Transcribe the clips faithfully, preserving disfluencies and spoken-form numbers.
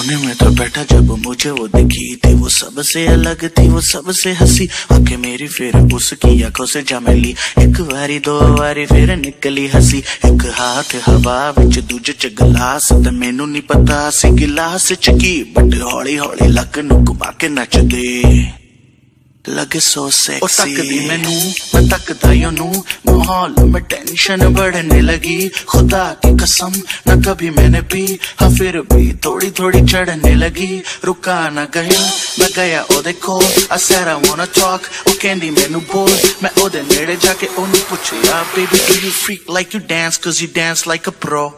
सामने में तो बैठा जब मुझे वो दिखी थी, वो सबसे अलग थी, वो सबसे हंसी। आंखें मेरी फिर उसकी आंखों से जा मिली, एक बारी दो बारी फिर निकली हंसी। एक हाथ हवा विच दूजे च गिलास, ते मैनू नहीं पता सी गिलास च की, बट हौली हौली लक नू घुमा के नचदे लगे सो सेक्सी। तकदी मैनू मैं तकदा ओनू, माहौल में टेंशन बढ़ने लगी। खुदा की कसम न कभी मैंने पी, हाँ फिर भी थोड़ी थोड़ी चढ़ने लगी। रुका न गया मैं गया ओदे कोल, I said I wanna talk, ओ कहंदी मैनू बोल। मैं ओदे नेड़े जाके ओनू पुछया, baby do you freak like you dance, cause you dance like a pro।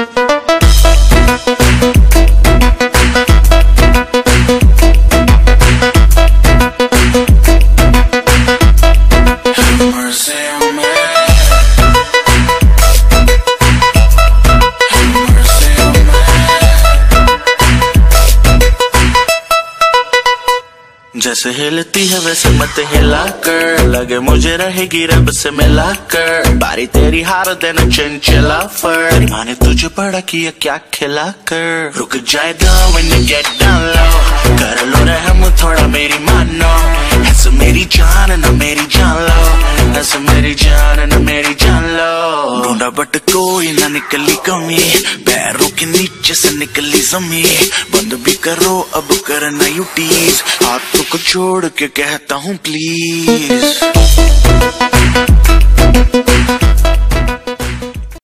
जैसे हिलती है वैसे मत हिला कर, लगे मुझे रहेगी रब से मिला कर। बारी तेरी हार देना चंचला फर, माँ ने तुझे बड़ा किया क्या खिला कर। रुक जाएगा when you get down low, कर लो रहम थोड़ा मेरी मानो। ऐसे मेरी जान ना मेरी जान लो, ऐसे मेरी जान ना मेरी जान लो। ढूंढा बट कोई ना निकली कमी, पैरों के नीचे से निकली जमी। बंद भी करो अब करना यू टीज, हाथों को छोड़ के कहता हूँ प्लीज।